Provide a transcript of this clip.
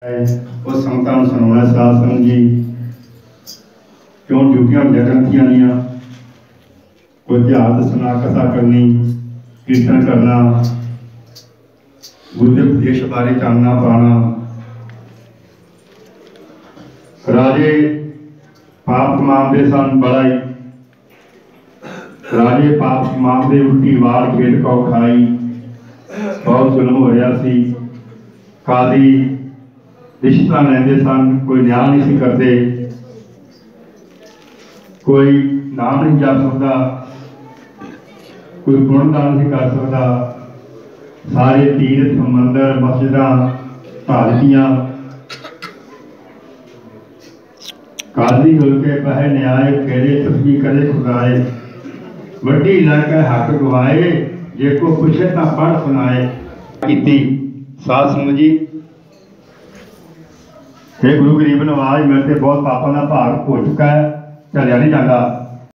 उस संगतां नूं सुणाउणा साध संगत जी क्यों ड्यूटियां जगंतियां दियां कोई इतिहास दसना कथा करनी कीर्तन करना गुरु के उपदेश बारे जानना पाना। राजे पाप कमाते सन बड़ाई राजे पाप कमाते उल्टी वार खेल कौ खाई बहुत जुल्म हो रहा सी। कादी रिश्ता लेंदे सन कोई न्याय नहीं सी करते कोई नाम नहीं जप सकता कोई गुणगान नहीं कर सकता। सारे तीर्थ मंदिर मस्जिदां भाजतियां काजी होके बह न्याय करे तस्बी करे खुदाए वड्डी लड़का हक गवाए जे को पुछे तां पढ़ सुनाए कीती। साध संगत जी हे गुरु गरीब नवाज मेरे ते बहुत पापों का भाग हो चुका है झलिया नहीं जाता।